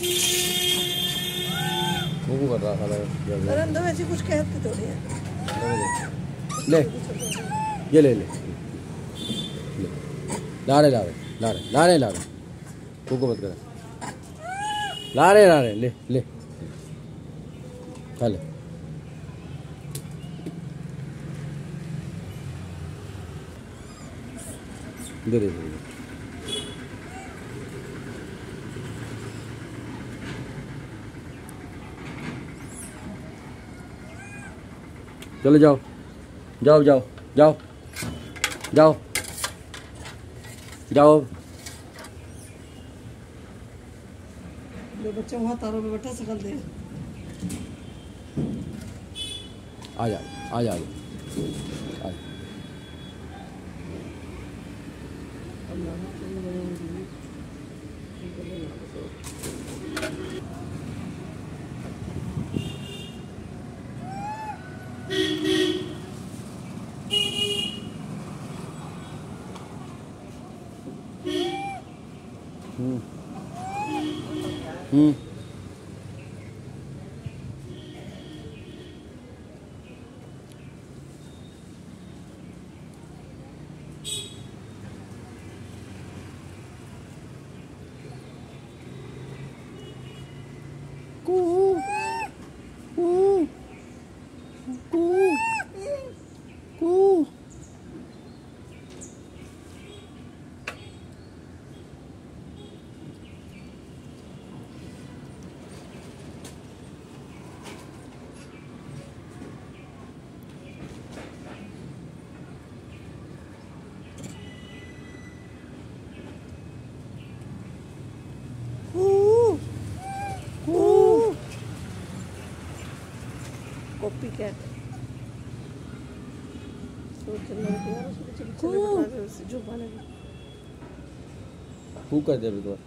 वो कर रहा था अरे वैसे कुछ कहते थोड़ी है। ले ये ले ले ला रहे ला रहे ला रहे ला रहे ला रहे को मत कर ला रहे ले ले खा ले दे दे चलो जाओ जाओ जाओ जाओ जाओ जाओ। जो बच्चा वहाँ तारों पे बैठा सकल दे। आ जा आ जा कॉपी कैट हु कर दे अभी तो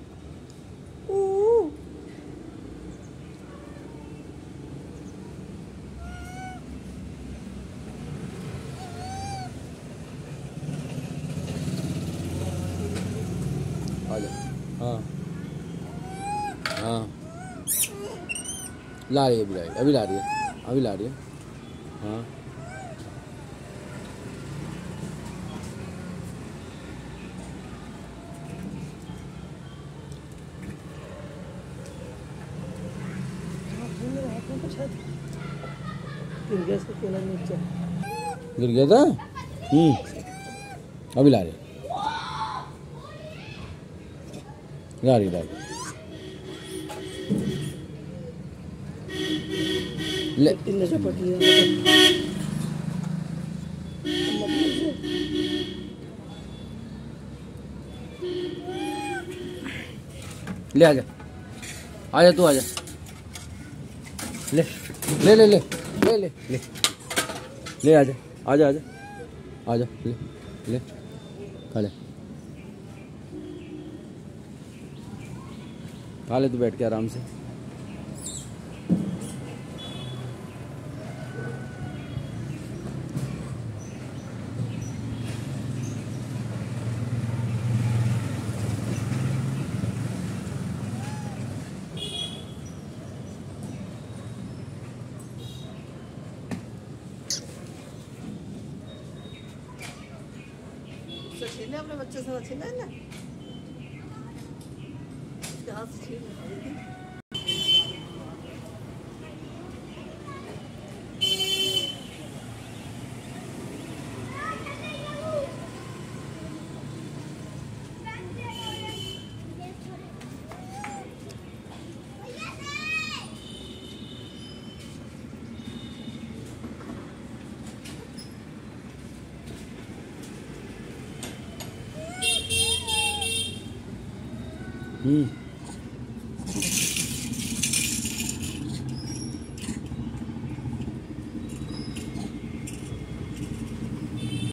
आ जा। हाँ हाँ ला रही है अभी ला रही है अभी ला रही है। हाँ गिर गया था। अभी ला रही ला रही ला रही ले ले आजा तू आजा ले ले ले ले ले ले ले ले आजा आजा आजा आजा ले ले खा ले तू बैठ के आराम से। छीने अपने बच्चे से छीना है ना हाथ से छीन हम्म